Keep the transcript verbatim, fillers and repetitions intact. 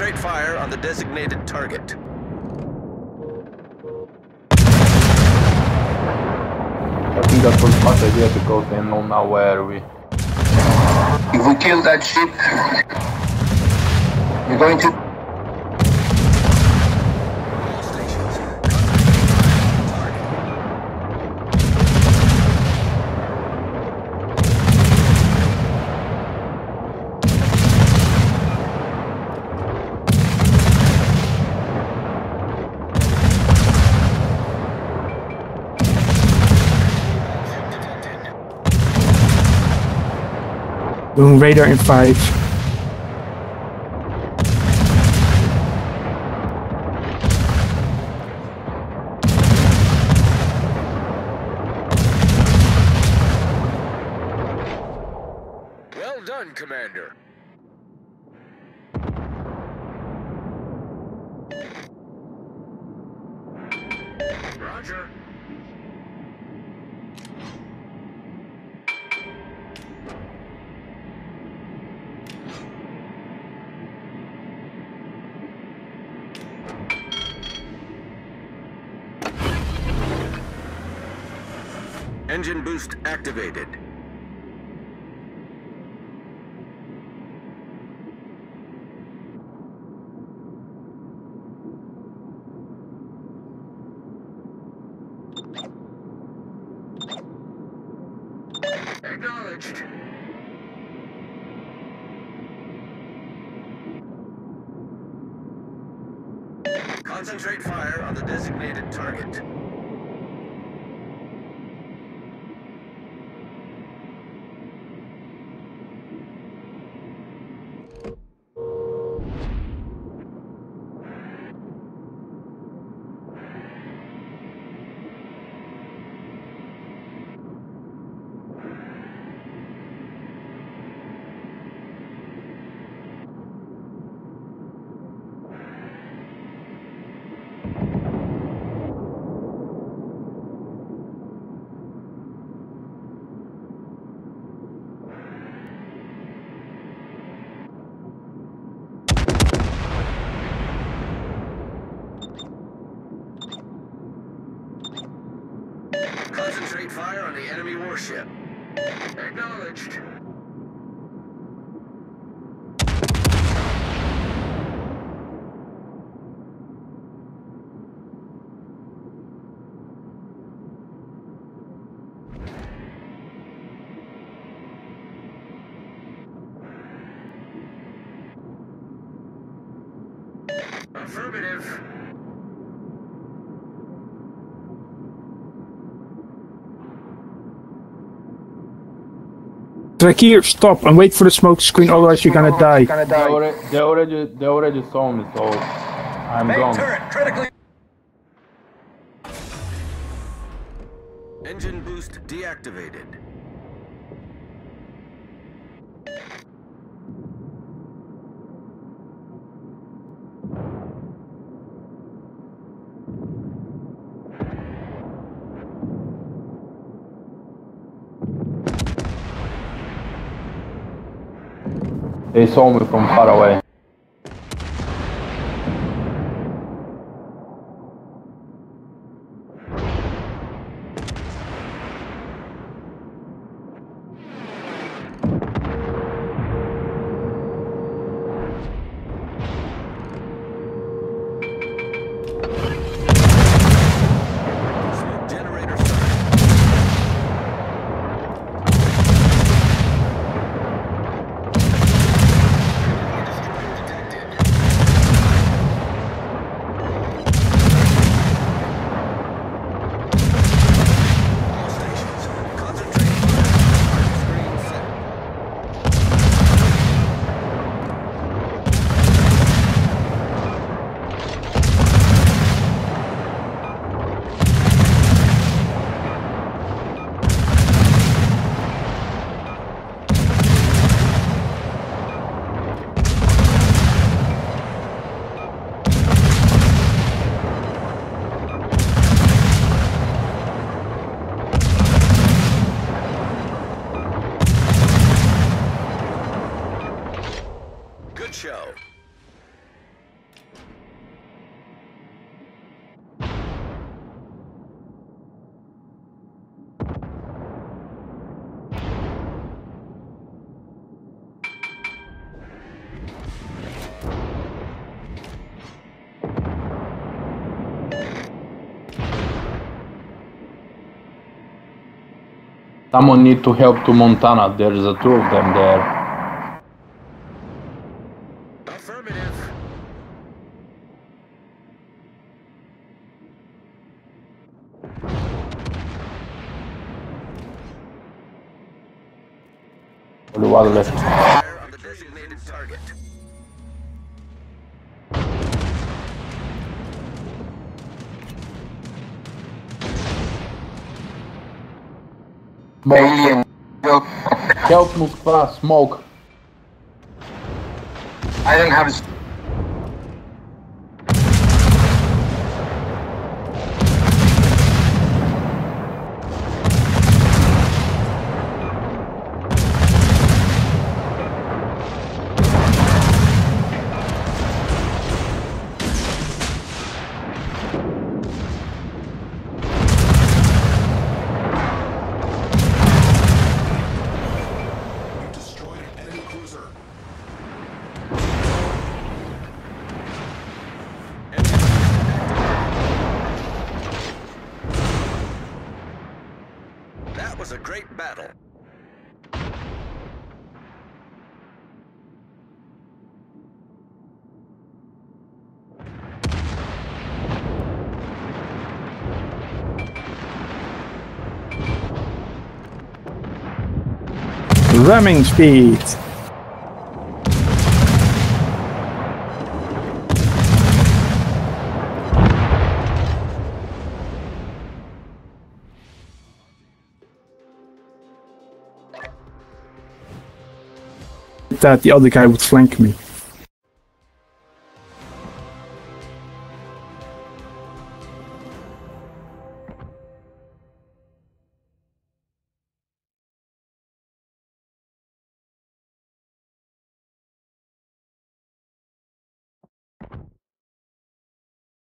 Concentrate fire on the designated target. I think that was a smart idea because they know now where we... If we kill that ship, we're going to... Doing radar in five. Well done, Commander. Roger. Engine boost activated. Acknowledged. Concentrate fire on the designated target. Concentrate fire on the enemy warship. Acknowledged. Affirmative. Track here, stop and wait for the smoke screen, otherwise you're gonna die. They already, they already, they already saw me, so I'm Main gone. turret critically. Engine boost deactivated. They saw me from far away. Show. Someone need to help to Montana. There's a two of them there. Affirmative. Only one left. Fire on the designated target. Alien. Help. Help Moskva, smoke. I don't have a... That was a great battle. Ramming speed. That the other guy would flank me.